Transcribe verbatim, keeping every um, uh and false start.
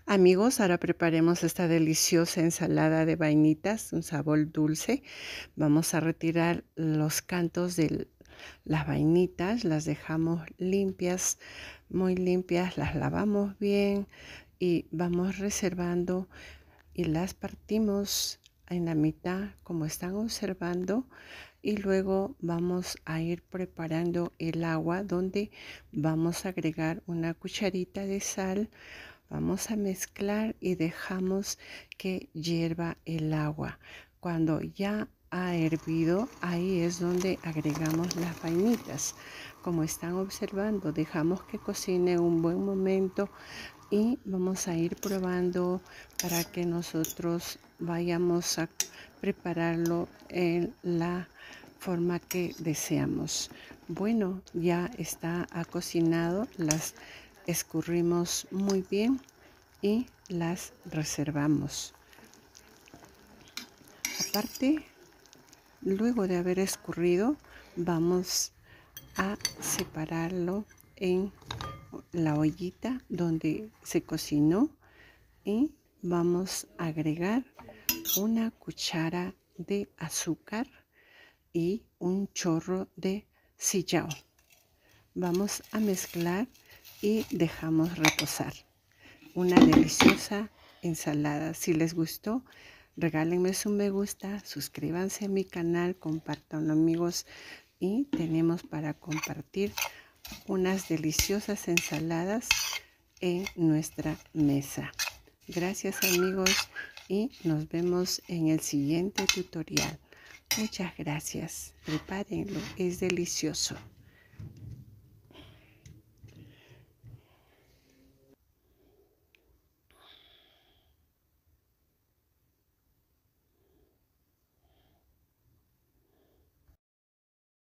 Amigos, ahora preparemos esta deliciosa ensalada de vainitas, un sabor dulce. Vamos a retirar los cantos de las vainitas, las dejamos limpias, muy limpias, las lavamos bien y vamos reservando y las partimos en la mitad como están observando, y luego vamos a ir preparando el agua donde vamos a agregar una cucharita de sal. Vamos a mezclar y dejamos que hierva el agua. Cuando ya ha hervido, ahí es donde agregamos las vainitas. Como están observando, dejamos que cocine un buen momento y vamos a ir probando para que nosotros vayamos a prepararlo en la forma que deseamos. Bueno, ya está cocinado, las escurrimos muy bien y las reservamos. Aparte, luego de haber escurrido, vamos a separarlo en la ollita donde se cocinó y vamos a agregar una cuchara de azúcar y un chorro de sillao. Vamos a mezclar y dejamos reposar. Una deliciosa ensalada. Si les gustó, regálenme su me gusta, suscríbanse a mi canal, compartan amigos, y tenemos para compartir unas deliciosas ensaladas en nuestra mesa. Gracias amigos y nos vemos en el siguiente tutorial. Muchas gracias. Prepárenlo, es delicioso.